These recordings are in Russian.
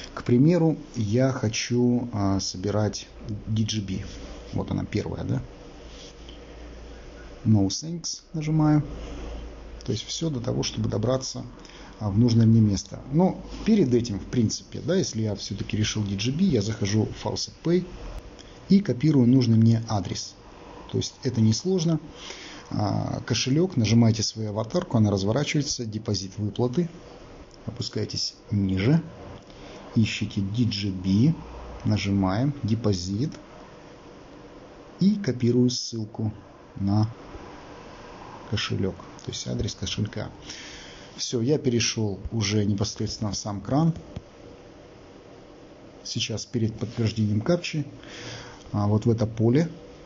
К примеру, я хочу собирать DGB. Вот она первая, да? No thanks нажимаю. То есть все для того, чтобы добраться в нужное мне место. Но перед этим, в принципе, да, если я все-таки решил DGB, я захожу в Faucet Pay и копирую нужный мне адрес. То есть это несложно. Кошелек, нажимаете свою аватарку, она разворачивается, депозит выплаты, опускаетесь ниже, ищите DGB, нажимаем депозит и копирую ссылку на кошелек, то есть адрес кошелька. Все, я перешел уже непосредственно в сам кран. Сейчас перед подтверждением капчи, вот в это поле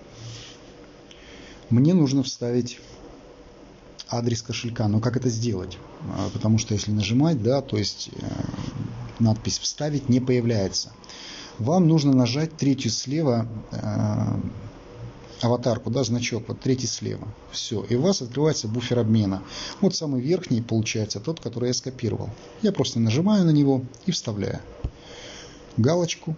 мне нужно вставить адрес кошелька. Но как это сделать? Потому что если нажимать, да, то есть надпись «Вставить» не появляется. Вам нужно нажать третью слева аватарку, да, значок, вот третий слева. Все, и у вас открывается буфер обмена. Вот самый верхний получается тот, который я скопировал. Я просто нажимаю на него и вставляю галочку.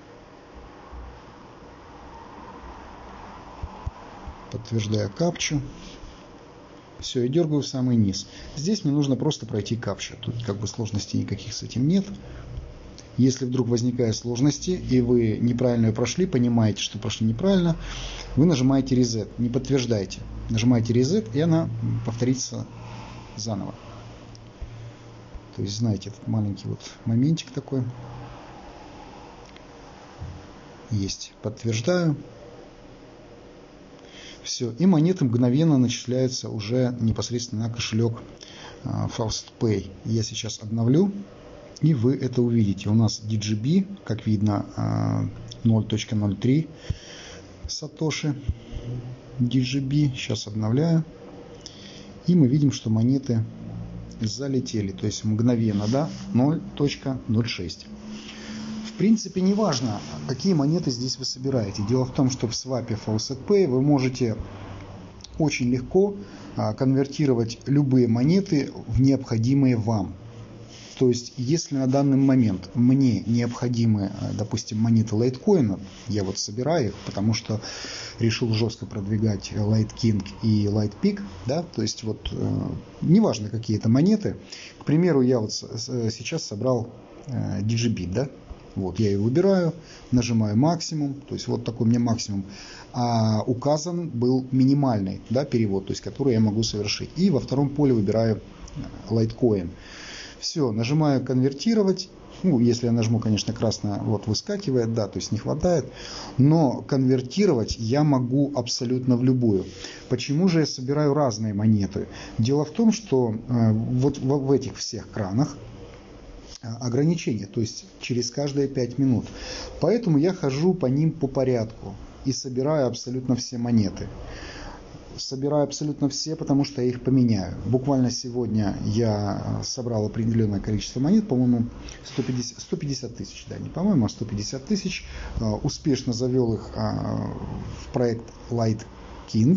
Подтверждаю капчу. Все, и дергаю в самый низ. Здесь мне нужно просто пройти капчу. Тут как бы сложностей никаких с этим нет. Если вдруг возникают сложности, и вы неправильно ее прошли, понимаете, что прошли неправильно, вы нажимаете Reset, не подтверждаете. Нажимаете Reset, и она повторится заново. То есть, знаете, этот маленький вот моментик такой. Есть. Подтверждаю. Все, и монеты мгновенно начисляются уже непосредственно на кошелек Faucet Pay. Я сейчас обновлю, и вы это увидите. У нас DGB, как видно, 0.03 сатоши DGB. Сейчас обновляю, и мы видим, что монеты залетели, то есть мгновенно, да, 0.06. В принципе, не важно, какие монеты здесь вы собираете. Дело в том, что в свапе Faucet Pay вы можете очень легко конвертировать любые монеты в необходимые вам. То есть, если на данный момент мне необходимы, допустим, монеты Litecoin, я вот собираю их, потому что решил жестко продвигать Light King и Light Peak, да, то есть вот неважно какие это монеты. К примеру, я вот сейчас собрал DGB, да. Вот, я ее выбираю, нажимаю максимум, то есть вот такой у меня максимум. А указан был минимальный, да, перевод, то есть который я могу совершить. И во втором поле выбираю Litecoin. Все, нажимаю конвертировать. Ну, если я нажму, конечно, красное, вот выскакивает, да, то есть не хватает. Но конвертировать я могу абсолютно в любую. Почему же я собираю разные монеты? Дело в том, что вот в этих всех кранах ограничения, то есть через каждые 5 минут. Поэтому я хожу по ним по порядку и собираю абсолютно все монеты. Собираю абсолютно все, потому что я их поменяю. Буквально сегодня я собрал определенное количество монет, по-моему, 150 тысяч, да, не по-моему, а 150 тысяч. Успешно завел их в проект Light King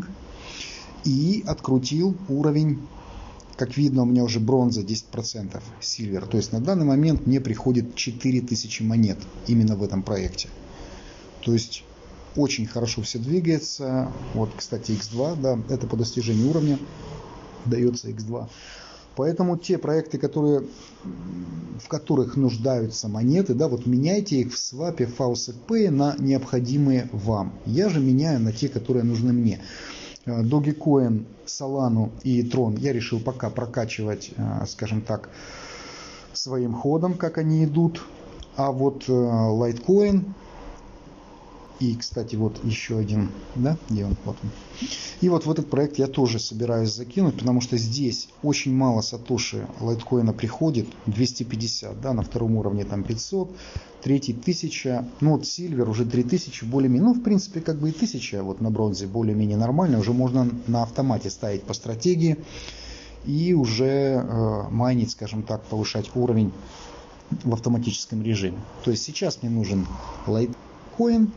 и открутил уровень. Как видно, у меня уже бронза 10%, сильвер. То есть на данный момент мне приходит 4000 монет именно в этом проекте. То есть очень хорошо все двигается. Вот, кстати, X2, да, это по достижению уровня дается X2. Поэтому те проекты, в которых нуждаются монеты, да, вот меняйте их в свапе Faucet Pay на необходимые вам. Я же меняю на те, которые нужны мне. Dogecoin, Solana и Tron я решил пока прокачивать, скажем так, своим ходом, как они идут. А вот Litecoin и, кстати, вот еще один, да, где он? Вот он. И вот в этот проект я тоже собираюсь закинуть, потому что здесь очень мало сатоши Litecoin приходит, 250, да, на втором уровне там 500, третий 1000, ну вот Silver уже 3000, более-менее, ну в принципе как бы и 1000 вот на бронзе более-менее нормально, уже можно на автомате ставить по стратегии и уже майнить, скажем так, повышать уровень в автоматическом режиме. То есть сейчас мне нужен Litecoin,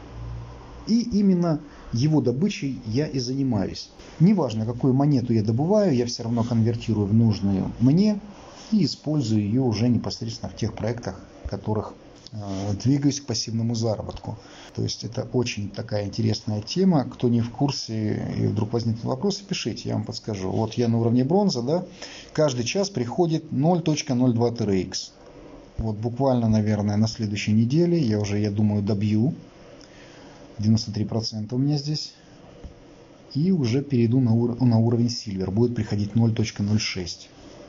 и именно его добычей я и занимаюсь. Неважно, какую монету я добываю, я все равно конвертирую в нужную мне и использую ее уже непосредственно в тех проектах, которых двигаюсь к пассивному заработку. То есть это очень такая интересная тема. Кто не в курсе и вдруг возникнут вопросы, пишите, я вам подскажу. Вот я на уровне бронза, да, каждый час приходит 0.02 TRX. Вот буквально, наверное, на следующей неделе я думаю, добью 93% у меня здесь. И уже перейду на уровень Silver. Будет приходить 0.06.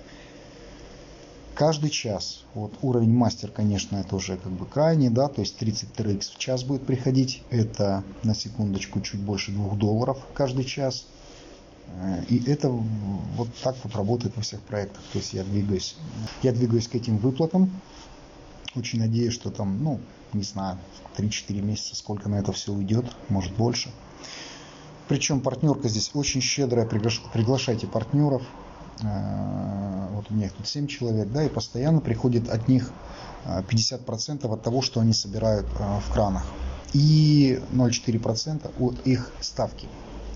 Каждый час. Вот уровень мастер, конечно, это уже как бы крайний, да, то есть 30 TRX в час будет приходить. Это, на секундочку, чуть больше $2 каждый час. И это вот так вот работает во всех проектах. То есть я двигаюсь к этим выплатам. Очень надеюсь, что там, ну, не знаю, 3-4 месяца, сколько на это все уйдет, может больше. Причем партнерка здесь очень щедрая, приглашайте партнеров. Вот у меня их тут 7 человек, да, и постоянно приходит от них 50% от того, что они собирают в кранах. И 0,4% от их ставки.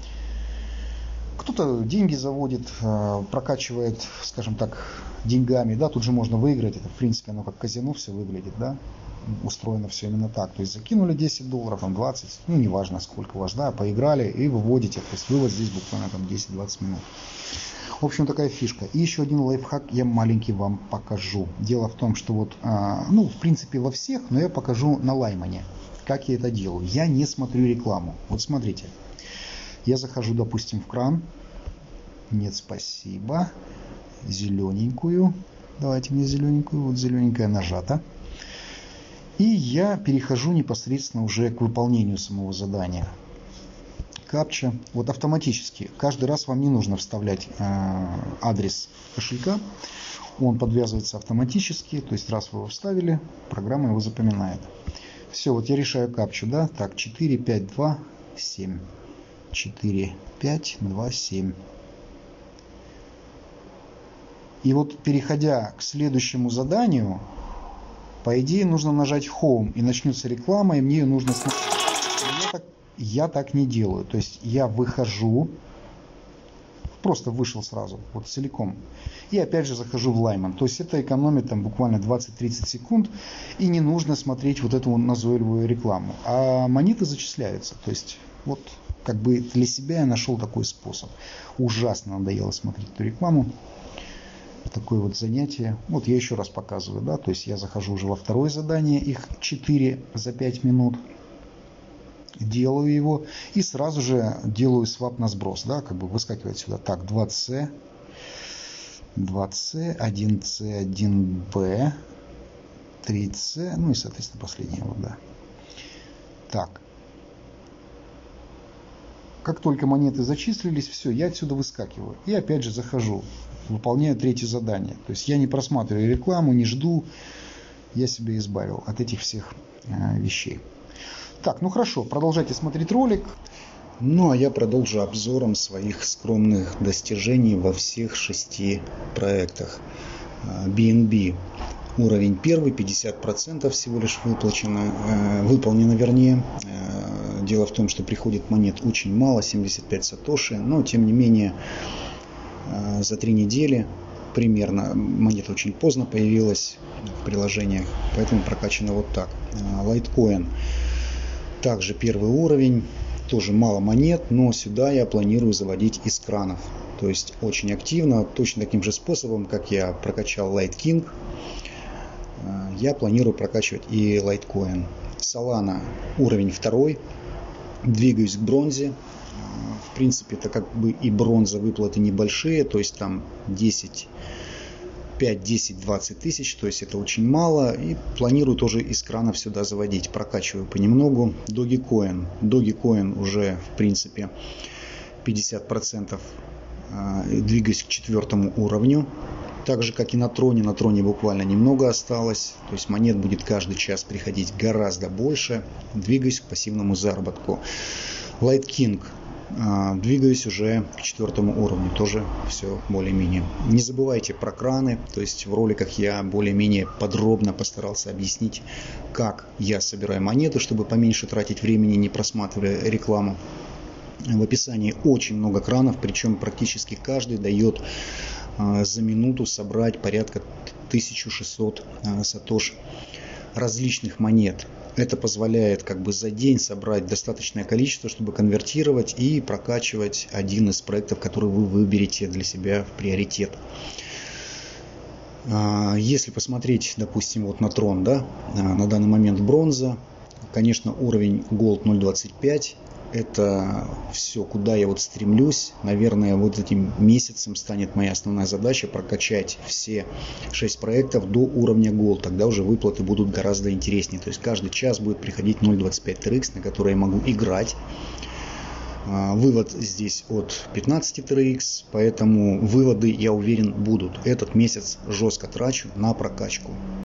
Кто-то деньги заводит, прокачивает, скажем так, деньгами, да, тут же можно выиграть. Это, в принципе, оно как казино все выглядит, да. Устроено все именно так. То есть закинули $10, там 20, ну неважно сколько у вас, да, поиграли и выводите. То есть вывод здесь буквально там 10-20 минут. В общем, такая фишка. И еще один лайфхак я маленький вам покажу. Дело в том, что вот, ну, в принципе, во всех, но я покажу на Лаймане, как я это делаю. Я не смотрю рекламу. Вот смотрите. Я захожу, допустим, в кран. Нет, спасибо. Зелененькую. Давайте мне зелененькую. Вот зелененькая нажата. И я перехожу непосредственно уже к выполнению самого задания. Капча. Вот автоматически. Каждый раз вам не нужно вставлять адрес кошелька. Он подвязывается автоматически. То есть раз вы его вставили, программа его запоминает. Все, вот я решаю капчу, да. Так, 4, 5, 2, 7. 4, 5, 2, 7. И вот переходя к следующему заданию, по идее нужно нажать Home, и начнется реклама, и мне ее нужно смотреть. Я так не делаю. То есть я выхожу, просто вышел сразу, вот целиком. И опять же захожу в Lyman. То есть это экономит там буквально 20-30 секунд. И не нужно смотреть вот эту назойливую рекламу. А монеты зачисляются. То есть вот как бы для себя я нашел такой способ. Ужасно надоело смотреть эту рекламу. Такое вот занятие. Вот я еще раз показываю, да. То есть я захожу уже во второе задание. Их 4 за 5 минут. Делаю его и сразу же делаю свап на сброс, да, как бы выскакивает сюда. Так, 2C, 1C, 1B, 3C, ну и, соответственно, последнее вот, да. Так. Как только монеты зачислились, все, я отсюда выскакиваю. И опять же захожу, выполняю третье задание. То есть я не просматриваю рекламу, не жду. Я себя избавил от этих всех вещей. Так, ну хорошо, продолжайте смотреть ролик. Ну а я продолжу обзором своих скромных достижений во всех 6 проектах. BNB уровень 1, 50% всего лишь выполнено вернее. Дело в том, что приходит монет очень мало, 75 сатоши, но тем не менее за 3 недели примерно монета очень поздно появилась в приложениях, поэтому прокачано вот так. Litecoin. Также первый уровень, тоже мало монет, но сюда я планирую заводить из кранов. То есть очень активно, точно таким же способом, как я прокачал Liteking, я планирую прокачивать и Litecoin. Solana уровень 2, двигаюсь к бронзе. В принципе, это как бы и бронза, выплаты небольшие, то есть там 10, 5, 10, 20 тысяч, то есть это очень мало. И планирую тоже из кранов сюда заводить, прокачиваю понемногу. Dogecoin уже в принципе 50%, двигаюсь к 4 уровню. Так же как и на троне буквально немного осталось, то есть монет будет каждый час приходить гораздо больше. Двигаюсь к пассивному заработку. Liteking. Двигаюсь уже к 4 уровню, тоже все более-менее. Не забывайте про краны, то есть в роликах я более-менее подробно постарался объяснить, как я собираю монеты, чтобы поменьше тратить времени, не просматривая рекламу. В описании очень много кранов, причем практически каждый дает за минуту собрать порядка 1600 сатош. различных монет. Это позволяет как бы за день собрать достаточное количество, чтобы конвертировать и прокачивать один из проектов, который вы выберете для себя в приоритет. Если посмотреть, допустим, вот на трон, да, на данный момент бронза, конечно, уровень Gold 0.25, это все, куда я вот стремлюсь. Наверное, вот этим месяцем станет моя основная задача прокачать все 6 проектов до уровня Gold. Тогда уже выплаты будут гораздо интереснее. То есть каждый час будет приходить 0.25 TRX, на который я могу играть. Вывод здесь от 15 TRX, поэтому выводы, я уверен, будут. Этот месяц жестко трачу на прокачку.